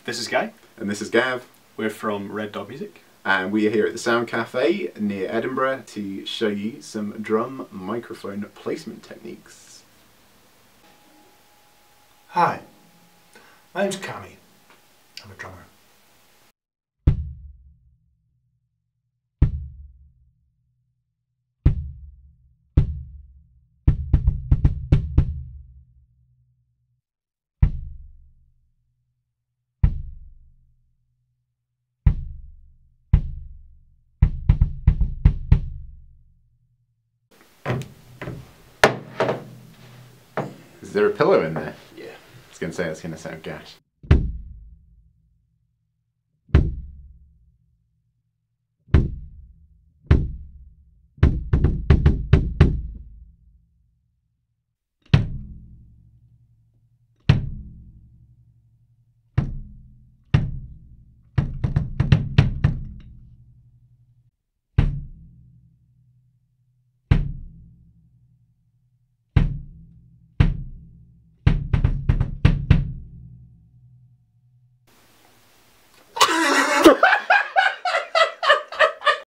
This is Guy. And this is Gav. We're from Red Dog Music. And we are here at the Sound Cafe near Edinburgh to show you some drum microphone placement techniques. Hi, my name's Cammy. I'm a drummer. Is there a pillow in there? Yeah. I was going to say that's going to sound gash.